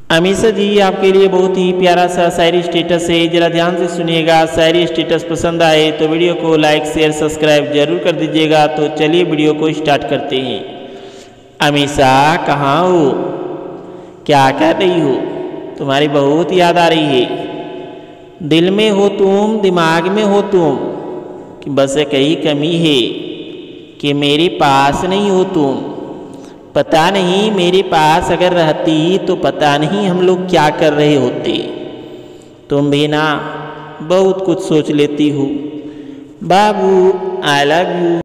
अमीषा जी आपके लिए बहुत ही प्यारा सा शायरी स्टेटस है, जरा ध्यान से सुनिएगा। शायरी स्टेटस पसंद आए तो वीडियो को लाइक शेयर सब्सक्राइब जरूर कर दीजिएगा। तो चलिए वीडियो को स्टार्ट करते हैं। अमीषा कहाँ हो, क्या कर रही हो? तुम्हारी बहुत याद आ रही है। दिल में हो तुम, दिमाग में हो तुम, कि बस एक ही कमी है कि मेरे पास नहीं हो तुम। पता नहीं मेरे पास अगर रहती तो पता नहीं हम लोग क्या कर रहे होते। तुम भी ना बहुत कुछ सोच लेती हो। बाबू आई लव यू।